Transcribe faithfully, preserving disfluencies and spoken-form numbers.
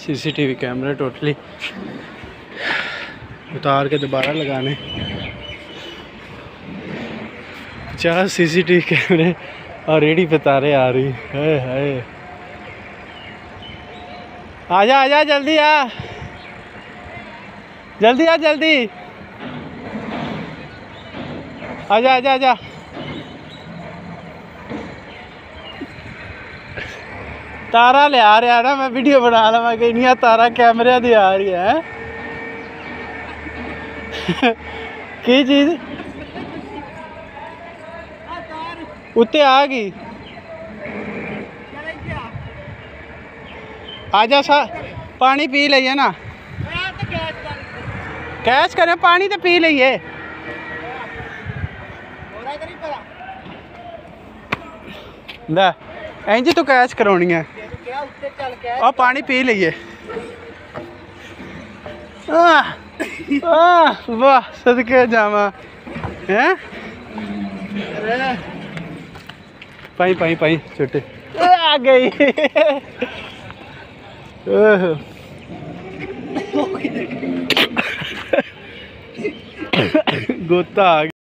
CCTV कैमरे totally उतार के दोबारा लगाने। पचास सीसीटीवी कैमरे और रेडी पे तारे आ रही है, है। आजा आजा जल्दी आ, जल्दी आ, जल्दी आजा आजा आजा। तारा ले आ रहा ना, मैं वीडियो बना लवा कि इनिया तारा कैमरे दी आ रही है। की चीज उत्ते आ गई। आजा सा पानी पी लीए ना, कैच करे पानी तो पी लीए। ले इंज तू कैच करानी है और पानी पी लीए। वाह सदके जावा है। पाई पाई पाई छोटे आ गई। गोता आ गया।